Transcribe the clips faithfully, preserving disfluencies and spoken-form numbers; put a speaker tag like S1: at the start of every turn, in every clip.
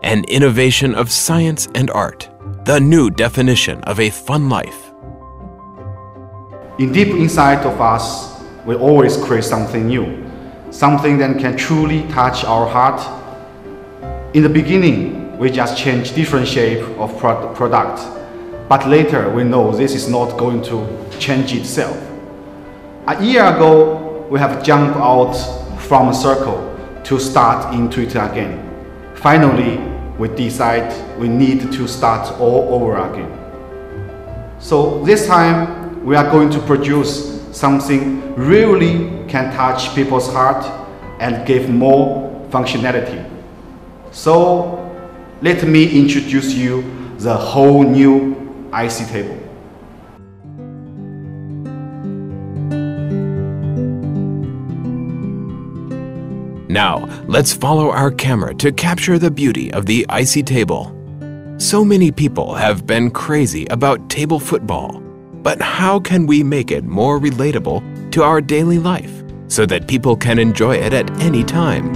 S1: an innovation of science and art, the new definition of a fun life.
S2: In deep inside of us, we always create something new, something that can truly touch our heart. In the beginning, we just change different shape of pro product, but later we know this is not going to change itself. A year ago, we have jumped out from a circle to start into it again. Finally, we decide we need to start all over again. So this time, we are going to produce something really can touch people's heart and give more functionality. So let me introduce you the whole new Icy Table.
S1: Now, let's follow our camera to capture the beauty of the Icy Table. So many people have been crazy about table football, but how can we make it more relatable to our daily life so that people can enjoy it at any time?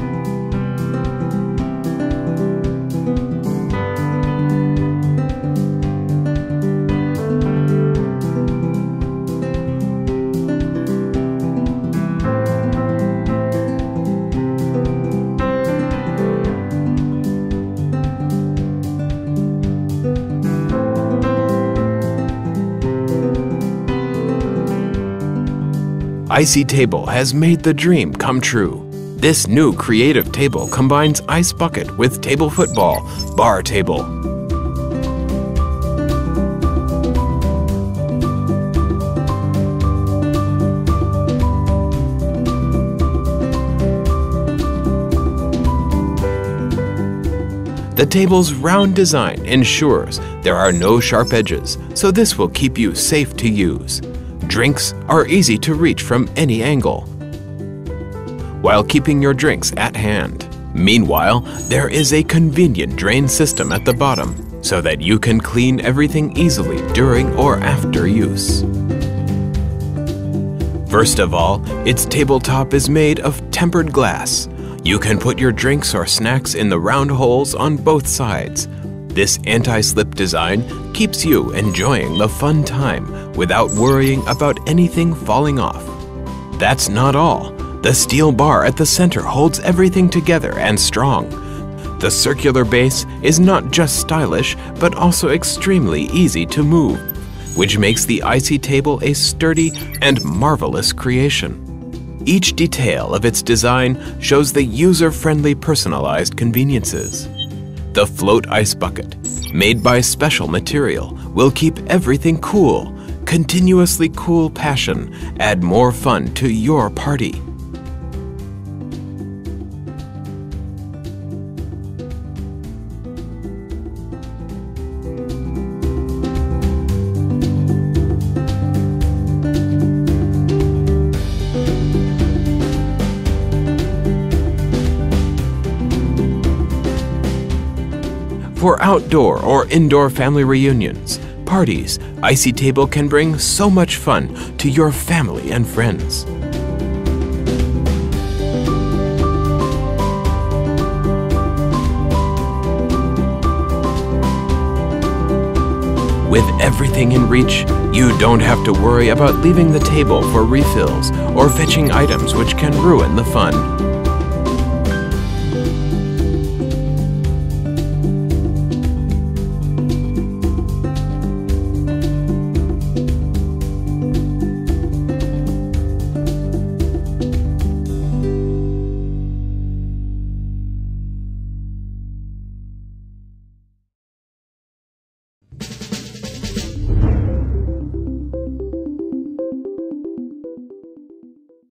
S1: Icy Table has made the dream come true. This new creative table combines ice bucket with table football, bar table. The table's round design ensures there are no sharp edges, so this will keep you safe to use. Drinks are easy to reach from any angle, while keeping your drinks at hand. Meanwhile, there is a convenient drain system at the bottom, so that you can clean everything easily during or after use. First of all, its tabletop is made of tempered glass. You can put your drinks or snacks in the round holes on both sides. This anti-slip design keeps you enjoying the fun time without worrying about anything falling off. That's not all. The steel bar at the center holds everything together and strong. The circular base is not just stylish, but also extremely easy to move, which makes the Icy Table a sturdy and marvelous creation. Each detail of its design shows the user-friendly personalized conveniences. The float ice bucket, made by special material, will keep everything cool. Continuously cool passion, add more fun to your party. For outdoor or indoor family reunions, parties, Icy Table can bring so much fun to your family and friends. With everything in reach, you don't have to worry about leaving the table for refills or fetching items which can ruin the fun.